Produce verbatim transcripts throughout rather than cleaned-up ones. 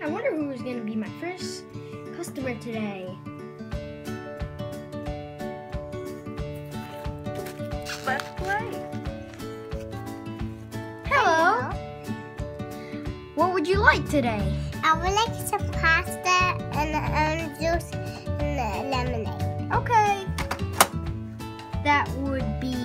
I wonder who is going to be my first customer today. Let's play. Hello. What would you like today? I would like some pasta and um, juice and lemonade. Okay. That would be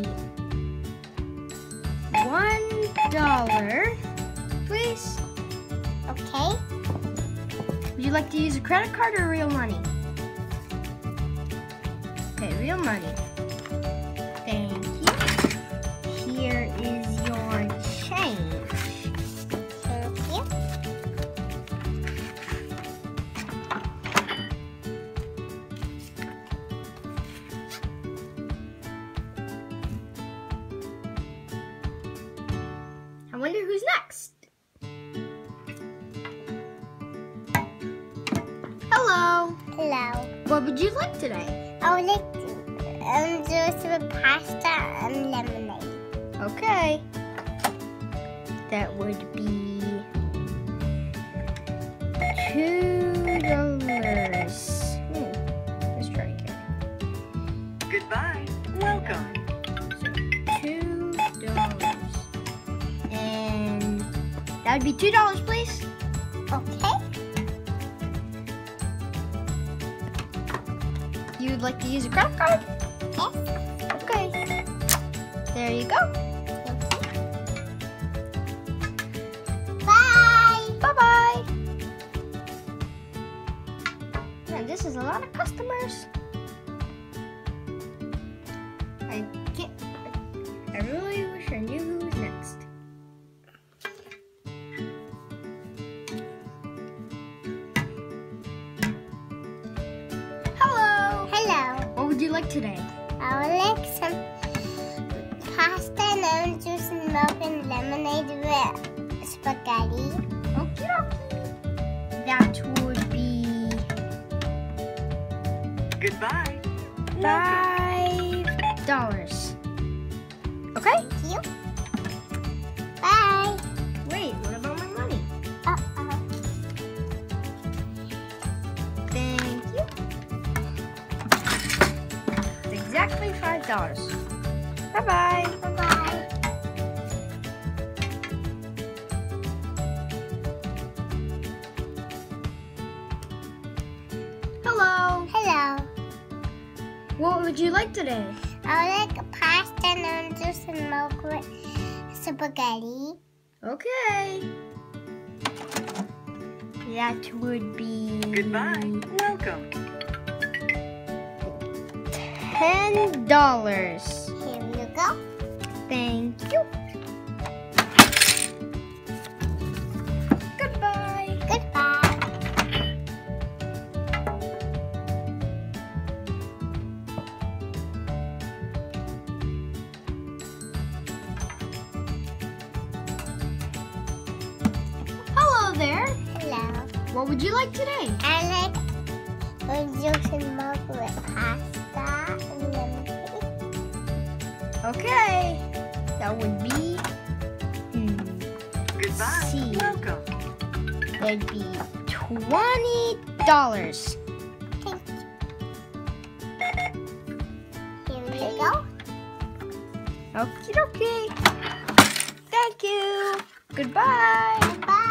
one dollar, please. Okay. Would you like to use a credit card or real money? Okay, real money. Thank you. Here is your change. Thank you. I wonder who's next. Hello. Hello. What would you like today? I would like to, um, juice with pasta and lemonade. Okay. That would be two dollars. Hmm. Let's try again. Goodbye. Welcome. So two dollars. And that would be two dollars, please. Okay. You'd like to use a credit card? Yes. Okay. There you go. Bye. Bye-bye. Man, this is a lot of customers. I can't. I really wish I knew who was next. Hello. Hello. What would you like today? I would like some pasta and lemon juice and milk and lemonade with spaghetti. Okie dokie. That would be Goodbye. five dollars. Okay. Thank you. Bye. Wait, what about my money? Uh-oh. Thank you. It's exactly five dollars. Bye-bye. Bye-bye. Hello. Hello. What would you like today? I would like pasta and lemon juice and milk with spaghetti. Okay. That would be Goodbye. Welcome. ten dollars. Here you go. Thank you. Goodbye. Goodbye. Hello there. Hello. What would you like today? I like lemon juice and milk with pasta and lemonade. Okay. That would be hmm, Goodbye. See. Welcome. that'd be twenty dollars. Thank you. Here you go. Okie dokie. Thank you. Goodbye. Bye.